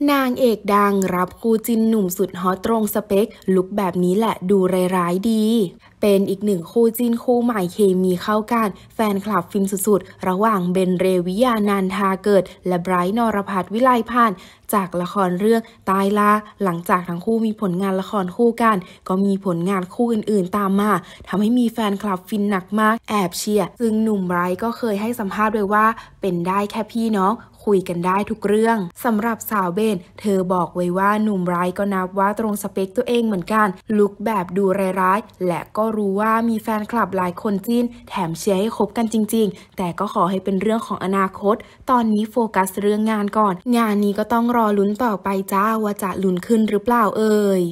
นางเอกดังรับคู่จิ้นหนุ่มสุดฮอตตรงสเปคลุคแบบนี้แหละดูร้ายๆดีเป็นอีกหนึ่งคู่จิ้นคู่ใหม่เคมีเข้ากันแฟนคลับฟินสุดๆระหว่างเบนเรวิยานันทาเกิดและไบรท์นรภัทรวิไลพันธ์จากละครเรื่องตายล่าหลังจากทั้งคู่มีผลงานละครคู่กันก็มีผลงานคู่อื่นๆตามมาทำให้มีแฟนคลับฟินหนักมากแอบเชียร์ซึ่งหนุ่มไบรท์ก็เคยให้สัมภาษณ์ไว้ว่าเป็นได้แค่พี่น้องคุยกันได้ทุกเรื่องสำหรับสาวเบนเธอบอกไว้ว่าหนุ่มไบรท์ก็นับว่าตรงสเปคตัวเองเหมือนกันลุคแบบดูร้ายๆและก็รู้ว่ามีแฟนคลับหลายคนจิ้นแถมเชียร์ให้คบกันจริงๆแต่ก็ขอให้เป็นเรื่องของอนาคตตอนนี้โฟกัสเรื่องงานก่อนงานนี้ก็ต้องรอลุ้นต่อไปจ้าว่าจะลุ้นขึ้นหรือเปล่าเอ่ย